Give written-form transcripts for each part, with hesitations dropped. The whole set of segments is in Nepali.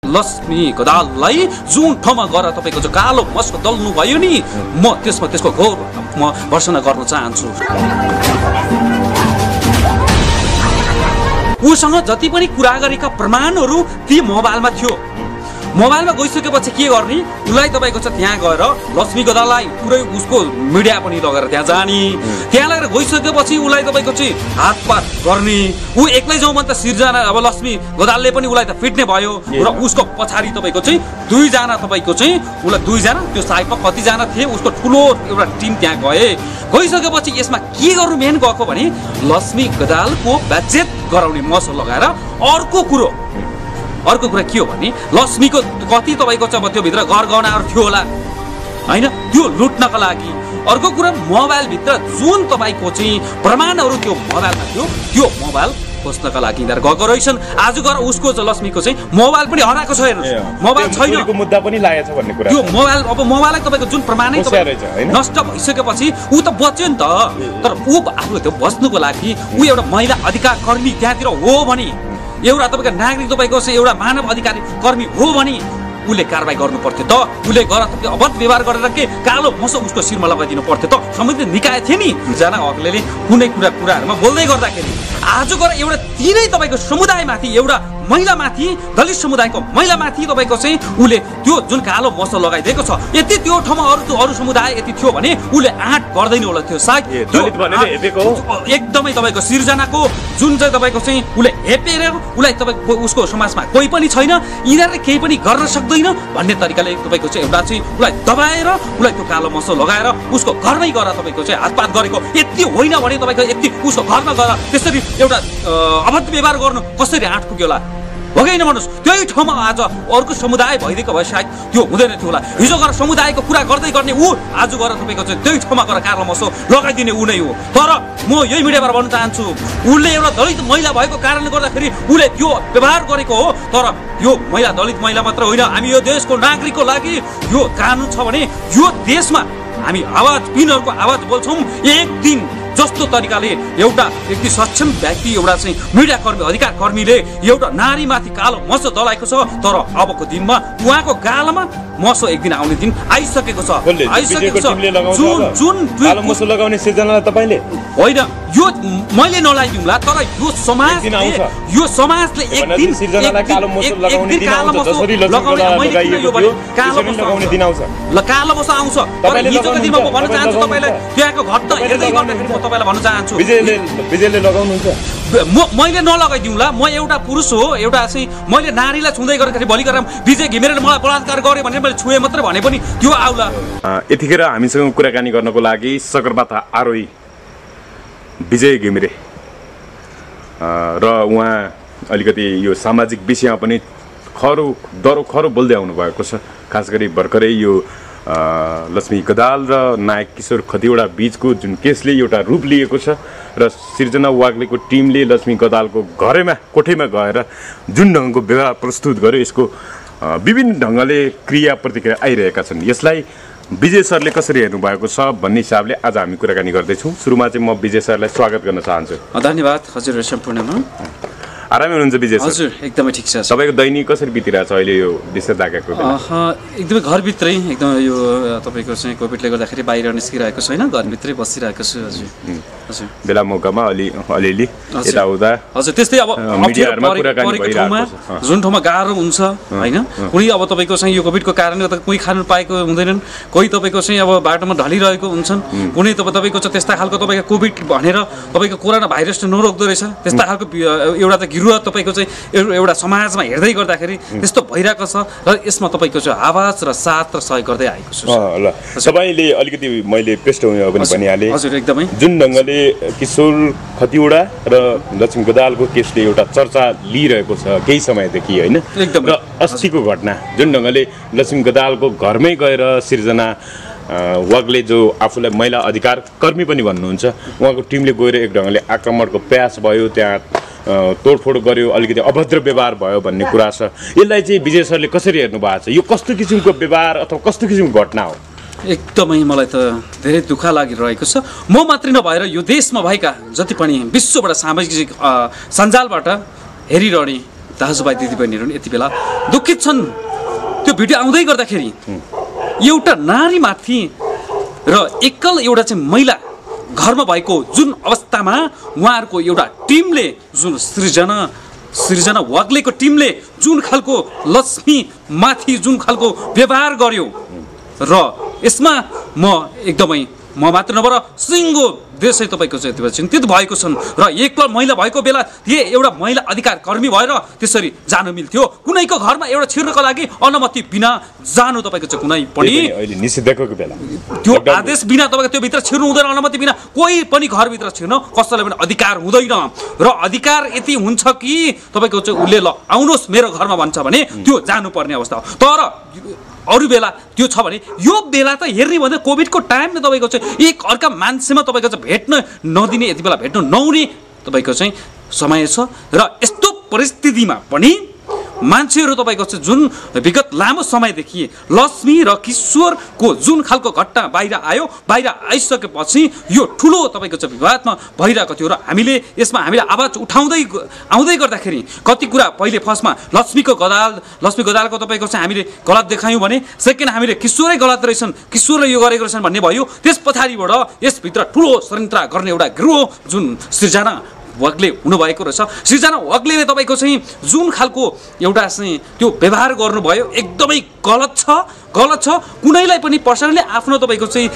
लक्ष्मी गदाललाई जुन ठाउँमा गएर तपाईँको चाहिँ कालो मस्को दल्नु भयो नि म त्यसको घोर म भर्सना गर्न चाहन्छु। उसँग जति पनि कुरा गरेका प्रमाणहरू ती मोबाइलमा थियो। मोबाइलमा गइसकेपछि के गर्ने उसलाई तपाईँको चाहिँ त्यहाँ गएर लक्ष्मी गदाललाई पुरै उसको मिडिया पनि लगेर त्यहाँ जाने, त्यहाँ लगेर गइसकेपछि उसलाई तपाईँको चाहिँ हातपात गर्ने। ऊ एक्लै जाउँ भने त सिर्जना अब लक्ष्मी गदालले पनि उसलाई त फिट्ने भयो र उसको पछाडि तपाईँको चाहिँ दुईजना तपाईँको चाहिँ उसलाई दुईजना त्यो साइडमा कतिजना थिए उसको ठुलो एउटा टिम त्यहाँ गइसकेपछि यसमा के गर्नु मेन गएको भने लक्ष्मी गदालको बेज्जत गराउने मसल लगाएर अर्को कुरा के हो भने लक्ष्मीको कति तपाईँको चाहिँ त्यो भित्र गरगहनाहरू थियो होला होइन, त्यो लुट्नको लागि। अर्को कुरा मोबाइलभित्र जुन तपाईँको चाहिँ प्रमाणहरू त्यो मोबाइलमा थियो त्यो मोबाइल खोज्नका लागि यिनीहरू गएको रहेछन्। आज गएर उसको चाहिँ लक्ष्मीको चाहिँ मोबाइल पनि हराएको छ, हेर्नुहोस् मोबाइल छैन, मुद्दा पनि लागेको छ भन्ने कुरा। त्यो मोबाइल अब मोबाइललाई तपाईँको जुन प्रमाणै नष्ट भइसकेपछि ऊ त बच्यो नि त। तर ऊ आफूले त्यो बच्नुको लागि ऊ एउटा महिला अधिकार कर्मी त्यहाँतिर हो भने, एउटा तपाईँको नागरिक तपाईँको चाहिँ एउटा मानव अधिकारी कर्मी हो भने उसले कारबाही गर्नु पर्थ्यो त। उसले गएर तपाईँको अवैध व्यवहार गरेर के कालो मसो उसको शिरमा लगाइदिनु पर्थ्यो त। संवैधानिक निकाय थियो नि जना हकले कुनै कुराहरूमा बोल्दै गर्दाखेरि आज गएर एउटा तिनै तपाईँको समुदायमाथि एउटा महिलामाथि दलित समुदायको महिलामाथि तपाईँको चाहिँ उसले त्यो जुन कालो मसो लगाइदिएको छ। यति त्यो ठाउँमा अरू समुदाय यति थियो भने उसले आँट गर्दैन होला थियो सायद एकदमै तपाईँको सिर्जनाको जुन चाहिँ तपाईँको चाहिँ उसले हेपेर उसलाई तपाईँको उसको समाजमा कोही पनि छैन, यिनीहरूले केही पनि गर्न सक्दैन भन्ने तरिकाले तपाईँको चाहिँ एउटा चाहिँ उसलाई दबाएर उसलाई त्यो कालो मसो लगाएर उसको घरमै गएर तपाईँको चाहिँ हातपात गरेको। यति होइन भने तपाईँको यति उसको घरमा गएर त्यसरी एउटा अभद्र व्यवहार गर्नु कसरी आँट पुग्यो होला हो कि होइन भन्नुहोस्। त्यही ठाउँमा आज अर्को समुदाय भइदिएको भए सायद त्यो हुँदैन थियो होला। हिजो गएर समुदायको कुरा गर्दै गर्ने ऊ आज गएर तपाईँको चाहिँ त्यही ठाउँमा गएर कालो मसो लगाइदिने ऊ नै हो। तर म यही मिडियाबाट भन्न चाहन्छु उसले एउटा दलित महिला भएको कारणले गर्दाखेरि उसले त्यो व्यवहार गरेको हो। तर यो महिला दलित महिला मात्र होइन, हामी यो देशको नागरिकको लागि यो कानुन छ भने यो देशमा हामी आवाज पिनहरूको आवाज बोल्छौँ। एक दिन जस्तो तरिकाले एउटा व्यक्ति सक्षम व्यक्ति एउटा चाहिँ मिडिया कर्मी अधिकार कर्मीले एउटा नारीमाथि कालो मसो दलाएको छ। तर अबको दिनमा उहाँको गालामा मसो एक दिन आउने दिन आइसकेको छ। जुन कालो मसो लगाउने सिर्जना तपाईले होइन यो मैले नलाइदिउँला, तर यो समाजले एक दिन सिर्जनालाई कालो मसो लगाउने दिन आउँछ जसरी लक्ष्मी लगाइएको थियो त्यसरी लगाउने दिन आउँछ। ल कालो मसो आउँछ। तर हिजोको दिनमा म भन्न चाहन्छु तपाईलाई त्यहाँको घटना हेर्दै गर्दाखेरि म तपाईलाई भन्न चाहन्छु विजयले लगाउनुहुन्छ मैले नलगाइदिउँला। म एउटा पुरुष हो, एउटा चाहिँ मैले नारीलाई छुँदै गर्दाखेरि भोलि गएर विजय घिमिरेले मलाई बलात्कार गरे भने मैले छुए मात्रै भने पनि त्यो आउला। यतिखेर हामीसँग कुराकानी गर्नको लागि सगरमाथा आरोही विजय घिमिरे र उहाँ अलिकति यो सामाजिक विषयमा पनि खरो बोल्दै आउनु भएको छ। खास गरी भर्खरै यो लक्ष्मी गदाल र नायक किशोर खतिवडा बीचको जुन केसले एउटा रूप लिएको छ र सिर्जना वाग्लेको टिमले लक्ष्मी गदालको कोठैमा गएर जुन ढङ्गको व्यवहार प्रस्तुत गर्यो यसको विभिन्न ढङ्गले क्रिया प्रतिक्रिया आइरहेका छन्। यसलाई विजय सरले कसरी हेर्नु भएको छ भन्ने हिसाबले आज हामी कुराकानी गर्दैछौँ। सुरुमा चाहिँ म विजय सरलाई स्वागत गर्न चाहन्छु। धन्यवाद हजुर। सम्पूर्णमा आरामै हुनुहुन्छ विजय सर? हजुर एकदमै ठिक छ। तपाईँको दैनिक कसरी बितिरहेछ अहिले यो देश दागाको? एकदमै घरभित्रै एकदम यो तपाईँको चाहिँ कोभिडले गर्दाखेरि बाहिर निस्किरहेको छैन, घरभित्रै बसिरहेको छु। हजुर हजुर बेला मौकामा अलिअलि यताउता हजुर त्यस्तै अब जुन ठाउँमा गाह्रो हुन्छ होइन, कुनै अब तपाईँको चाहिँ यो कोभिडको कारणले गर्दा कोही खानु पाएको हुँदैनन्, कोही तपाईँको चाहिँ अब बाटोमा ढलिरहेको हुन्छन्, कुनै तपाईँको चाहिँ त्यस्ता खालको तपाईँको कोभिड भनेर तपाईँको कोरोना भाइरसले नरोक्दो रहेछ त्यस्ता खालको एउटा त गिरुवा तपाईँको चाहिँ एउटा समाजमा हेर्दै गर्दाखेरि त्यस्तो भइरहेको छ र यसमा तपाईँको चाहिँ आवाज र साथ र सहयोग गर्दै आएको छु। ल तपाईँले अलिकति मैले पृष्ठभूमिमा पनि भनिहालेँ हजुर एकदमै जुन ढङ्गले किशोर खतिवडा र लक्ष्मी गदालको केसले एउटा चर्चा लिइरहेको छ केही समयदेखि होइन, र अस्तिको घटना जुन ढङ्गले लक्ष्मी गदालको घरमै गएर सिर्जना वाग्ले जो आफूलाई महिला अधिकार कर्मी पनि भन्नुहुन्छ उहाँको टिमले गएर एक ढङ्गले आक्रमणको प्रयास भयो, त्यहाँ तोडफोड गर्यो, अलिकति अभद्र व्यवहार भयो भन्ने कुरा छ। यसलाई चाहिँ विजय सरले कसरी हेर्नु भएको छ? यो कस्तो किसिमको व्यवहार अथवा कस्तो किसिमको घटना हो? एकदमै मलाई त धेरै दुःख लागिरहेको छ। म मात्रै नभएर यो देशमा भएका जति पनि विश्वबाट सामाजिक सञ्जालबाट हेरिरहने दाजुभाइ दिदीबहिनीहरू पनि यति बेला दुःखित छन्। त्यो भिडियो आउँदै गर्दाखेरि एउटा नारीमाथि र एकल एउटा चाहिँ महिला घरमा भएको जुन अवस्थामा उहाँहरूको एउटा टिमले जुन सृजना वाग्लेको टिमले जुन खालको लक्ष्मीमाथि जुन खालको व्यवहार गर्यो र यसमा म मात्र नभएर सिङ्गो देशै तपाईँको चाहिँ यति चिन्तित भएको छन् र एकल महिला भएको बेला एउटा महिला अधिकार कर्मी भएर त्यसरी जान मिल्थ्यो। कुनैको घरमा एउटा छिर्नको लागि अनुमति बिना जानु तपाईँको चाहिँ कुनै पनि निषेधको बेला त्यो आदेश बिना तपाईँको त्यो भित्र छिर्नु हुँदैन। अनुमति बिना कोही पनि घरभित्र छिर्न कसैलाई पनि अधिकार हुँदैन र अधिकार यति हुन्छ कि तपाईँको चाहिँ उसले ल आउनुहोस् मेरो घरमा भन्छ भने त्यो जानुपर्ने अवस्था हो। तर अरू बेला त्यो छ भने यो बेला त हेर्ने भन्दा कोभिडको टाइममा तपाईँको चाहिँ एक अर्का मान्छेमा तपाईँको चाहिँ भेट्न नदिने यति बेला भेट्नु नहुने तपाईँको चाहिँ समय छ र यस्तो परिस्थितिमा पनि मान्छेहरू तपाईँको चाहिँ जुन विगत लामो समयदेखि लक्ष्मी र किशोरको जुन खालको घटना बाहिर आइसकेपछि यो ठुलो तपाईँको चाहिँ विवादमा भइरहेको थियो र हामीले आवाज आउँदै गर्दाखेरि कति कुरा पहिले फर्स्टमा लक्ष्मी गदालको तपाईँको चाहिँ हामीले गलत देखायौँ भने सेकेन्ड हामीले किशोरै गलत रहेछन्, किशोरले यो गरेको रहेछन् भन्ने भयो। त्यस पछाडिबाट यसभित्र ठुलो षड्यन्त्र गर्ने एउटा गिरोह जुन सृजना वाग्ले हुनुभएको रहेछ। सृजना वाग्लेले तपाईँको चाहिँ जुन खालको एउटा चाहिँ त्यो व्यवहार गर्नुभयो एकदमै गलत छ। कुनैलाई पनि पर्सनली आफ्नो तपाईँको चाहिँ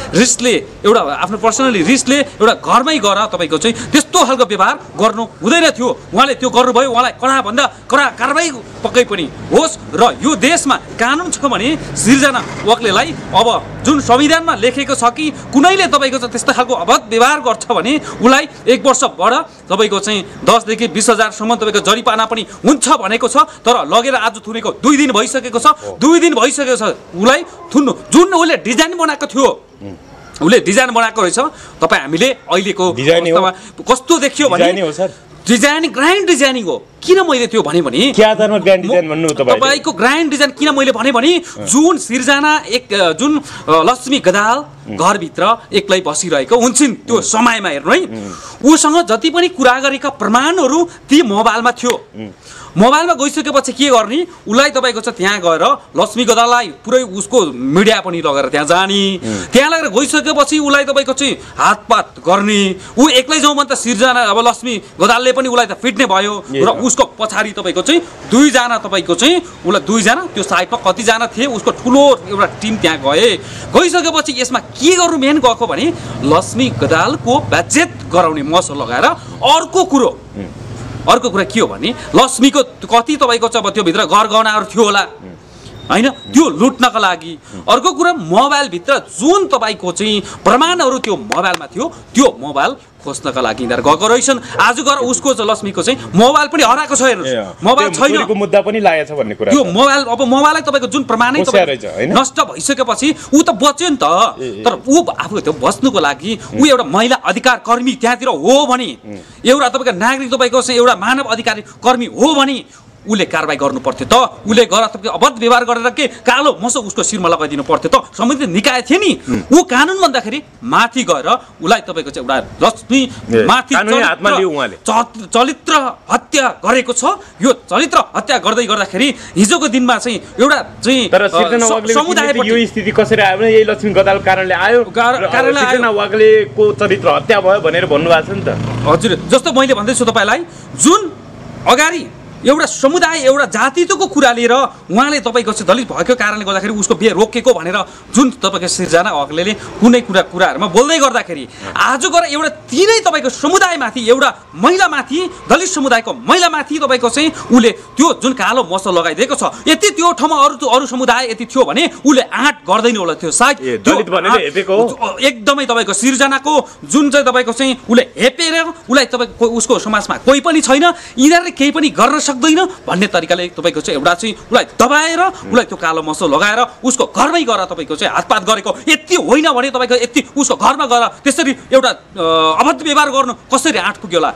रिस्कले एउटा घरमै गएर तपाईँको चाहिँ त्यस्तो खालको व्यवहार गर्नु हुँदैन थियो। उहाँले त्यो गर्नुभयो, उहाँलाई कडाभन्दा कडा कारबाही पक्कै पनि होस् र यो देशमा कानुन छ भने सृजना वाग्लेलाई अब जुन संविधानमा लेखेको छ कि कुनैले तपाईँको चाहिँ त्यस्तो खालको अभद्र व्यवहार गर्छ भने उसलाई 1 वर्षबाट तपाईँको चाहिँ 10 देखि 20,000सम्म तपाईँको जरिवाना पनि हुन्छ भनेको छ। तर लगेर आज थुनेको 2 दिन भइसकेको छ। उसलाई थुन्नु जुन उसले डिजाइन बनाएको थियो, उसले डिजाइन बनाएको रहेछ। तपाईँ हामीले अहिलेको अवस्थामा कस्तो देखियो भने ग्रान्ड डिजाइनिङ हो। किन मैले त्यो भने तपाईँको ग्रान्ड डिजाइन किन मैले भने जुन सृजना जुन लक्ष्मी गदाल घरभित्र एक्लै बसिरहेको हुन्छन् त्यो समयमा हेर्नु है, उसँग जति पनि कुरा गरेका प्रमाणहरू ती मोबाइलमा थियो। मोबाइलमा गइसकेपछि के गर्ने, उसलाई तपाईँको चाहिँ त्यहाँ गएर लक्ष्मी गदाललाई पुरै उसको मिडिया पनि लगेर त्यहाँ जाने, त्यहाँ लगेर गइसकेपछि उसलाई तपाईँको चाहिँ हातपात गर्ने। ऊ एक्लै जाउँ भने त सृजना अब लक्ष्मी गदालले पनि उसलाई त फिट्ने भयो र उसको पछाडि तपाईँको चाहिँ 2 जना तपाईँको चाहिँ उसलाई 2 जना त्यो साइडमा कतिजना थिए उसको ठुलो एउटा टिम त्यहाँ गइसकेपछि यसमा के गर्नु मेन गएको भने लक्ष्मी गदालको बेज्जत गराउने मसो लगाएर अर्को कुरा के हो भने लक्ष्मीको कति तपाईँको चाहिँ अब त्यो भित्र गहनाहरू थियो होला हैन, त्यो लुट्नका लागि। अर्को कुरा मोबाइलभित्र जुन तपाईँको चाहिँ प्रमाणहरू त्यो मोबाइलमा थियो त्यो मोबाइल खोज्नका लागि यिनीहरू गएको रहेछन्। आज गएर उसको चाहिँ लक्ष्मीको चाहिँ मोबाइल पनि हराएको छ। हेर्नुहोस् मोबाइल छैन, मुद्दा पनि लागेको छ भन्ने कुरा। त्यो मोबाइललाई तपाईँको जुन प्रमाणै नष्ट भइसकेपछि ऊ त बच्यो नि त। तर ऊ आफू त्यो बच्नुको लागि ऊ एउटा महिला अधिकार कर्मी त्यहाँतिर हो भने, एउटा तपाईँको नागरिक तपाईँको चाहिँ एउटा मानव अधिकार कर्मी हो भने उसले कारबाही गर्नु पर्थ्यो त। उसले गएर तपाईँको अभद्र व्यवहार गरेर के कालो मसो उसको शिरमा लगाइदिनु पर्थ्यो त। सम्बन्धित निकाय थियो नि, ऊ कानुन भन्दाखेरि माथि गएर उसलाई तपाईँको चाहिँ एउटा लक्ष्मी माथि चरित्र हत्या गरेको छ। यो चरित्र हत्या गर्दाखेरि हिजोको दिनमा चाहिँ एउटा चाहिँ समुदायको यो स्थिति कसरी आयो भने यही लक्ष्मी गदाल कारणले आयो। सृजना वाग्लेको चरित्र हत्या भयो भनेर भन्नुभएको छ नि त। हजुर, जस्तो मैले भन्दैछु तपाईँलाई, जुन अगाडि एउटा समुदाय एउटा जातित्वको कुरा लिएर उहाँले तपाईँको चाहिँ दलित भएको कारणले गर्दाखेरि उसको बिहे रोकेको भनेर जुन तपाईँको सृजना वाग्लेले कुनै कुराहरूमा बोल्दै गर्दाखेरि आज गएर एउटा तिनै तपाईँको समुदायमाथि एउटा महिलामाथि दलित समुदायको महिलामाथि तपाईँको चाहिँ उसले त्यो जुन कालो मसो लगाइदिएको छ। यति त्यो ठाउँमा अरू समुदाय यति थियो भने उसले आँट गर्दैन होला थियो सायद एकदमै तपाईँको सृजनाको जुन चाहिँ तपाईँको चाहिँ उसले हेपेर उसलाई तपाईँको उसको समाजमा कोही पनि छैन, यिनीहरूले केही पनि गर्न सक्दैन भन्ने तरिकाले तपाईँको चाहिँ एउटा चाहिँ उसलाई दबाएर उसलाई त्यो कालो मसो लगाएर उसको घरमै गएर तपाईँको चाहिँ हातपात गरेको। यति होइन भने तपाईँको यति उसको घरमा गएर त्यसरी एउटा अभद्र व्यवहार गर्नु कसरी आँट पुग्यो होला।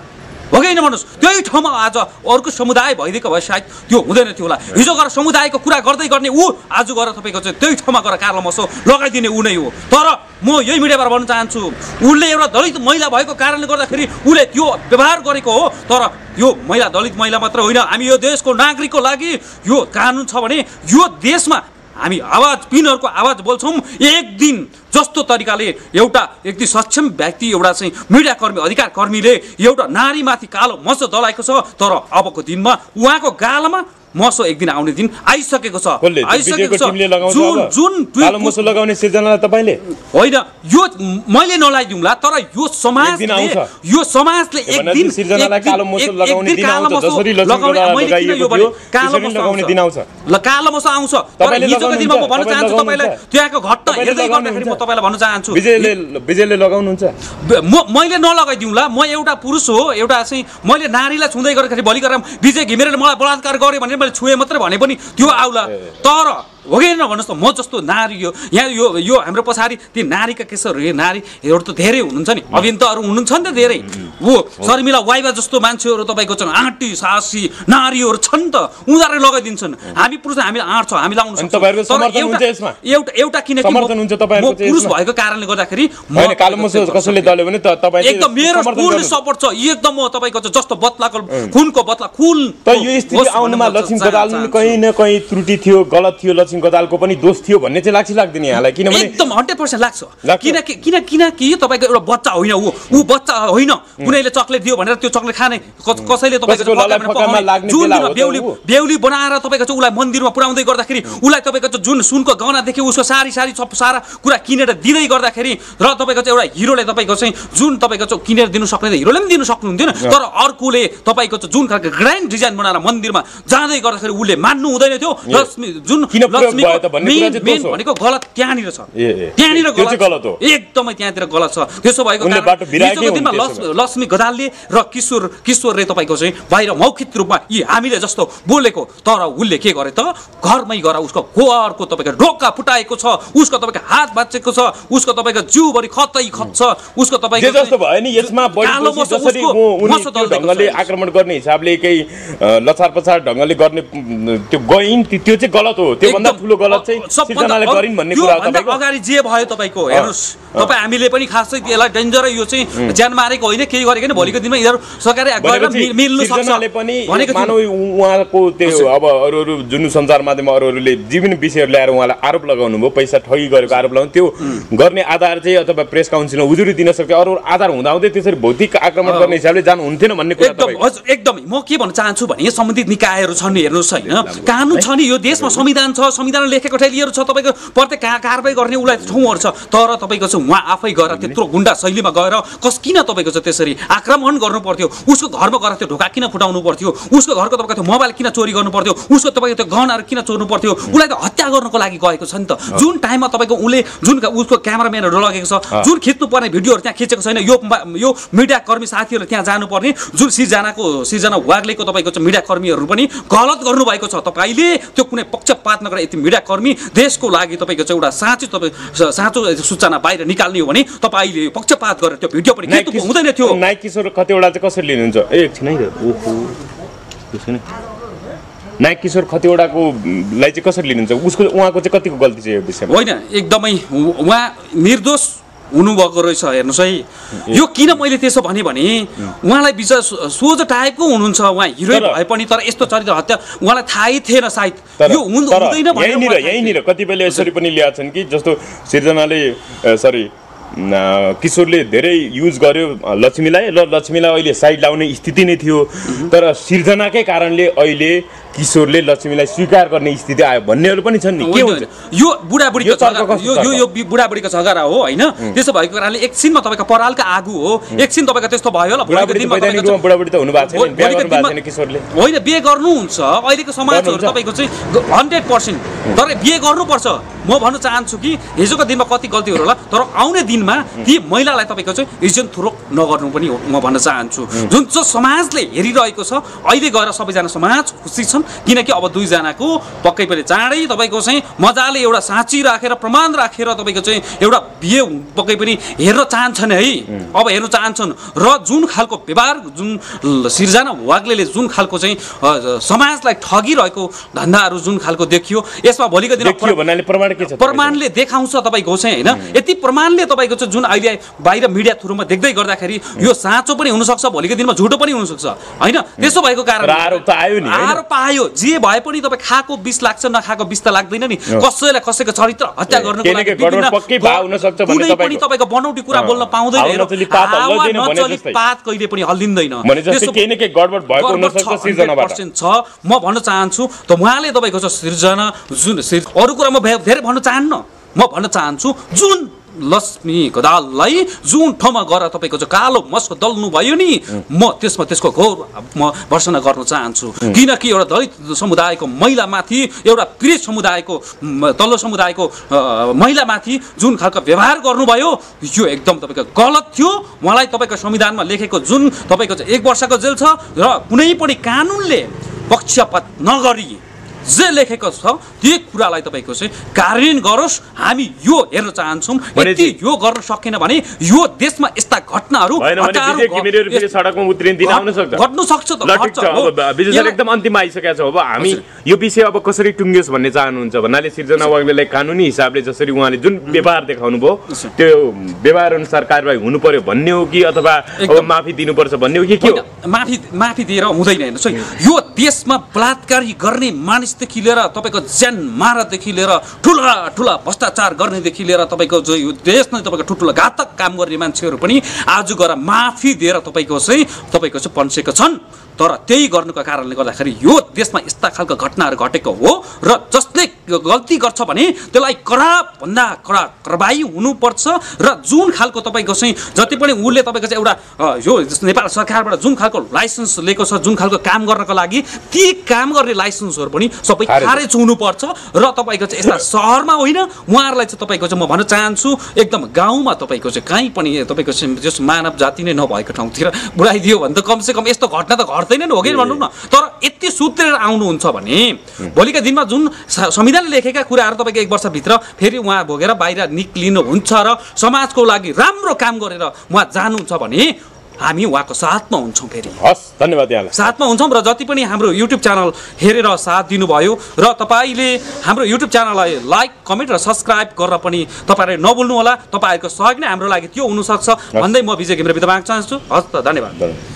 हो कि होइन भन्नुहोस्? त्यही ठाउँमा आज अर्को समुदाय भइदिएको भए सायद त्यो हुँदैन थियो होला। हिजो गएर समुदायको कुरा गर्दै गर्ने ऊ आज गएर तपाईँको चाहिँ त्यही ठाउँमा गएर कार्लो मसो लगाइदिने ऊ नै हो। तर म यही मिडियाबाट भन्न चाहन्छु, उसले एउटा दलित महिला भएको कारणले गर्दाखेरि उसले त्यो व्यवहार गरेको हो। तर यो महिला दलित महिला मात्र होइन, हामी यो देशको नागरिकको लागि यो कानुन छ भने यो देशमा हामी आवाज पिनहरूको आवाज बोल्छौँ। एक दिन जस्तो तरिकाले एउटा व्यक्ति सक्षम व्यक्ति एउटा चाहिँ मिडियाकर्मी अधिकार कर्मीले एउटा नारीमाथि कालो मसो दलाएको छ, तर अबको दिनमा उहाँको गालामा मसो एक दिन आउने दिन आइसकेको छ। आइसकेको छ। जुन कालो मसो लगाउने सिर्जनालाई तपाईले होइन, यो मैले नलाइदिउँला, तर यो समाजले एक दिन सिर्जनालाई कालो मसो लगाउने दिन आउँछ। जसरी लक्ष्मी लगाइएको थियो त्यसरी लगाउने दिन आउँछ। ल कालो मसो आउँछ। तर हिजोको दिनमा म भन्न चाहन्छु तपाईलाई, त्यहाँको घटना हेर्दै गर्दाखेरि म तपाईलाई भन्न चाहन्छु, विजयले लगाउनुहुन्छ? मैले नलगाइदिउँला, म एउटा पुरुष हो, एउटा चाहिँ मैले नारीलाई छुँदै गर्दाखेरि भोलि गएर विजय घिमिरेले मलाई बलात्कार गर्यो भने छुए मात्रै भने पनि त्यो आउला। तर हो कि भन्नुहोस् त, म जस्तो नारी हो यहाँ यो हाम्रो पछाडि ती नारीका केसहरू, नारीहरू त धेरै हुनुहुन्छ नि, अभियन्ताहरू हुनुहुन्छ नि त धेरै। वो शर्मिला वाइबा जस्तो मान्छेहरू तपाईँको चाहिँ आँटी सासी नारीहरू छन् त, उनीहरूले लगाइदिन्छन्। हामी पुरुष हामीलाई आँट छ, हामी लाउनु सक्छौँ। एउटा किनकि म पुरुष भएको कारणले गर्दाखेरि कालो मसो कसैले दल्यो भने त तपाईँ एकदम मेरो फुल सपोर्ट छ। एकदम म तपाईँको जस्तो बत्लाको खुनको बत्ला खुन त यो स्थिति आउनुमा लक्ष्मी गदाल कहीँ न कहीँ त्रुटि थियो, गलत थियो, लक्ष्मी गदालको पनि दोष थियो भन्ने चाहिँ लाग्दैन यहाँलाई? किनभने एकदम 100% लाग्छ। किनकि तपाईँको एउटा बच्चा होइन, ऊ बच्चा होइन, कुनैले चक्लेट दियो भनेर त्यो चक्लेट खाने कसैले तपाईँको बेहुली बनाएर तपाईँको चाहिँ उसलाई मन्दिरमा पुर्याउँदै गर्दाखेरि उसलाई तपाईँको चाहिँ जुन सुनको गहनादेखि उसको सारी सारा कुरा किनेर दिँदै गर्दाखेरि र तपाईँको चाहिँ एउटा हिरोले तपाईँको चाहिँ जुन तपाईँको चाहिँ किनेर दिनु सक्ने हिरोले पनि दिनु सक्नुहुन्थेन, तर अर्कोले तपाईँको चाहिँ जुन खालको ग्रान्ड डिजाइन बनाएर मन्दिरमा जाँदै गर्दाखेरि उसले मान्नु हुँदैन थियो। भनेको गलत त्यहाँनिर छ, त्यहाँनिर गलत हो, एकदमै त्यहाँतिर गलत छ। त्यसो भएको दिनमा लक्ष्मी गदालले र किशोरले तपाईँको चाहिँ बाहिर मौखिक रूपमा यी हामीले जस्तो बोलेको, तर उसले के गरे त घरमै गएर उसको गोरको तपाईँको ढोका फुटाएको छ, उसको तपाईँको हात भाँचेको छ, उसको तपाईँको जिउभरि खत छ, उसको तपाईँको जस्तो भयो नि। यसमा ढङ्गले आक्रमण गर्ने हिसाबले केही लछार पछार ढङ्गले गर्ने त्यो गइन्, त्यो चाहिँ गलत हो। त्योभन्दा ठुलो गलत चाहिँ सिर्जनाले गरिन् भन्ने कुरा हो। तपाईको अगाडि जे भयो तपाईँको हेर्नुहोस्, तपाईँ हामीले पनि खासै यसलाई डेन्जर यो चाहिँ ज्यान मारेको होइन, केही गरेको होइन। भोलिको दिनमा यिनीहरू सरकारले मिल्नु सक्छ भनेको मानव उहाँको त्यो अब अरू जुन सञ्चार माध्यममा अरूले जीवन विषयहरू ल्याएर उहाँलाई आरोप लगाउनु भयो, पैसा ठगी गरेको आरोप लगाउनु, त्यो गर्ने आधार चाहिँ अथवा प्रेस काउन्सिलमा उजुरी दिन सक्छ। अरू आधार हुँदाहुँदै त्यसरी भौतिक आक्रमण गर्ने हिसाबले जानु हुन्थेन भन्ने कुरा एकदमै म के भन्न चाहन्छु भने सम्बन्धित निकायहरू छन्, हेर्नुहोस् होइन, कानुन छ नि यो देशमा, संविधान छ, संविधान लेखेको ठेलीहरू छ, तपाईँको प्रत्येक कारबाही गर्ने उसलाई ठाउँहरू छ। तर तपाईँको चाहिँ उहाँ आफै गएर त्यत्रो गुन्डा शैलीमा गएर किन तपाईँको चाहिँ त्यसरी आक्रमण गर्नु पर्थ्यो? उसको घरमा गएर त्यो ढोका किन फुटाउनु पर्थ्यो? उसको घरको तपाईँको त्यो मोबाइल किन चोरी गर्नु पर्थ्यो? उसको तपाईँको त्यो गहनाहरू किन चोर्नु पर्थ्यो? उसलाई त हत्या गर्नको लागि गएको छ नि त। जुन टाइममा तपाईँको उसले जुन उसको क्यामेराम्यानहरू लगेको छ, जुन खिच्नु पर्ने भिडियोहरू त्यहाँ खिचेको छैन, यो मिडिया कर्मी साथीहरू त्यहाँ जानुपर्ने, जुन सिर्जना वाग्लेको तपाईँको चाहिँ मिडिया कर्मीहरू पनि गलत गर्नुभएको छ। तपाईँले त्यो कुनै पक्षपात नगरेर यति मिडिया कर्मी देशको लागि तपाईँको चाहिँ एउटा साँचो सूचना बाहिर निकाल्ने हो भने तपाईँले पक्षपात गरेर त्यो भिडियो पनि हुँदैन थियो। नायक किशोर खतिवडा चाहिँ कसरी लिनुहुन्छ? एकछिन है, नायक किशोर खतिवडाको लाई चाहिँ कसरी लिनुहुन्छ? उहाँको चाहिँ कतिको गल्ती छ यो विषयमा? होइन, एकदमै उहाँ निर्दोष हुनुभएको रहेछ। हेर्नुहोस् है, यो किन मैले त्यसो भने उहाँलाई विजय सोझो टाइपको हुनुहुन्छ, उहाँ हिरोइन भए पनि, तर यस्तो चरित्र हत्या उहाँलाई थाहै थिएन सायद। यो हुँदैन यहीँनिर कतिपयले यसरी पनि ल्याएको छन् कि जस्तो सिर्जनाले किशोरले धेरै युज गर्यो लक्ष्मीलाई, र लक्ष्मीलाई अहिले साइड लाउने स्थिति नै थियो, तर सिर्जनाकै कारणले अहिले किशोरले लक्ष्मीलाई स्वीकार गर्ने स्थिति आयो भन्नेहरू पनि छन् नि। के हुन्छ यो बुढाबुढीको झगडा हो होइन? त्यसो भएको कारणले एकछिनमा तपाईँको परालका आगो हो, एकछिन तपाईँको त्यस्तो भयो होला। बुढाबुढी त हुनु भएको छैन किशोरले, होइन बिहे गर्नुहुन्छ। अहिलेको समाजहरू तपाईँको चाहिँ 100%, तर बिहे गर्नुपर्छ। म भन्न चाहन्छु कि हिजोको दिनमा कति गल्तीहरू होला तर आउने दिनमा ती महिलालाई तपाईँको चाहिँ इज्जत थुरोक नगर्नु पनि हो म भन्न चाहन्छु जुन चाहिँ समाजले हेरिरहेको छ अहिले गएर सबैजना समाज खुसी छन् किनकि अब दुईजनाको पक्कै पनि चाँडै तपाईँको चाहिँ मजाले एउटा साँची राखेर प्रमाण राखेर तपाईँको चाहिँ एउटा बिहे पक्कै पनि हेर्न चाहन्छन् है अब हेर्न चाहन्छन् र जुन खालको व्यवहार जुन सिर्जना वाग्लेले जुन खालको चाहिँ समाजलाई ठगिरहेको धन्दाहरू जुन खालको देखियो यसमा भोलिको दिन प्रमाण के छ प्रमाणले देखाउँछ तपाईँको चाहिँ होइन यति प्रमाणले तपाईँको चाहिँ जुन अहिले बाहिर मिडिया थ्रुमा देख्दै गर्दाखेरि यो साँचो पनि हुनसक्छ भोलिको दिनमा झुटो पनि हुनसक्छ होइन त्यसो भएको कारण आरोप आयो जे भए पनि तपाईँ खाएको विष लाग्छ नखाएको विष त लाग्दैन नि कसैलाई कसैको चरित्र हत्या गर्नुको लागि कुनै पनि तपाईँको बनौटी कुरा बोल्न पाउँदैन पात कहिले पनि हल्लिँदैन छ म भन्न चाहन्छु त उहाँले तपाईँको छ सिर्जना जुन अरू कुरा म धेरै भन्न चाहन्न म भन्न चाहन्छु जुन लक्ष्मी गदाललाई जुन ठाउँमा गएर तपाईँको चाहिँ कालो मस्को दल्नु भयो नि म त्यसमा त्यसको घोर म भर्सना गर्न चाहन्छु किनकि एउटा दलित समुदायको महिलामाथि एउटा पीडित समुदायको तल्लो समुदायको महिलामाथि जुन खालको व्यवहार गर्नुभयो यो एकदम तपाईँको गलत थियो उहाँलाई तपाईँको संविधानमा लेखेको जुन तपाईँको चाहिँ 1 वर्षको जेल छ र कुनै पनि कानुनले पक्षपात नगरी जे लेखेको छ त्यो कुरालाई तपाईँको चाहिँ कार्यान्वयन गरोस् हामी यो हेर्न चाहन्छौँ यदि यो गर्न सकेन भने यो देशमा यस्ता घटनाहरू घट्नु सक्छ एकदम अन्तिममा आइसकेको छ अब हामी यो विषय अब कसरी टुङ्गियोस् भन्ने चाहनुहुन्छ भन्नाले सिर्जना वाग्लेलाई कानुनी हिसाबले जसरी उहाँले जुन व्यवहार देखाउनु भयो त्यो व्यवहार अनुसार कारबाही हुनु पर्यो भन्ने हो कि अथवा अब माफी दिनुपर्छ भन्ने हो कि के हो माफी दिएर हुँदैन हेर्नुहोस् यो देशमा बलात्कारी गर्ने मानिस देखि लिएर तपाईको ज्यान मारादेखि लिएर ठुला ठुला भ्रष्टाचार गर्नेदेखि लिएर तपाईको जो यो देश नै तपाईको ठुल्ठुला घातक काम गर्ने मान्छेहरू पनि आज गएर माफी दिएर तपाईको चाहिँ पन्सेका छन् तर त्यही गर्नुको कारणले गर्दाखेरि यो देशमा यस्ता खालको घटनाहरू घटेको हो र जसले गल्ती गर्छ भने त्यसलाई कडा भन्दा कडा कारबाही हुनुपर्छ र जुन खालको तपाईको चाहिँ जति पनि उसले तपाईको चाहिँ एउटा यो नेपाल सरकारबाट जुन खालको लाइसेन्स लिएको छ जुन खालको काम गर्नको लागि ती काम गर्ने लाइसेन्सहरू पनि सबै खारेज हुनुपर्छ र तपाईको चाहिँ यस्ता सहरमा होइन उहाँहरूलाई चाहिँ तपाईको चाहिँ म भन्न चाहन्छु एकदम गाउँमा तपाईको चाहिँ कहीँ पनि तपाईको चाहिँ जस मानव जाति नै नभएको ठाउँतिर बुढाइदियो भने त कमसेकम यस्तो घटना त घट्दैन हो कि भनौँ न तर यति सुत्रेर आउनुहुन्छ भने भोलिका दिनमा जुन संविधानले लेखेका कुराहरू तपाईँको 1 वर्षभित्र फेरि उहाँ भोगेर बाहिर निक्लिनुहुन्छ र समाजको लागि राम्रो काम गरेर उहाँ जानुहुन्छ भने हामी उहाँको साथमा हुन्छौँ फेरि हस् धन्यवाद यहाँलाई साथमा हुन्छौँ र जति पनि हाम्रो युट्युब च्यानल हेरेर साथ दिनुभयो र तपाईँले हाम्रो युट्युब च्यानललाई लाइक कमेन्ट र सब्सक्राइब गरेर पनि तपाईँहरूले नभुल्नु होला तपाईँहरूको सहयोग नै हाम्रो लागि त्यो हुनसक्छ भन्दै म विजय घिमिरे बिदा माग्न चाहन्छु हस् त धन्यवाद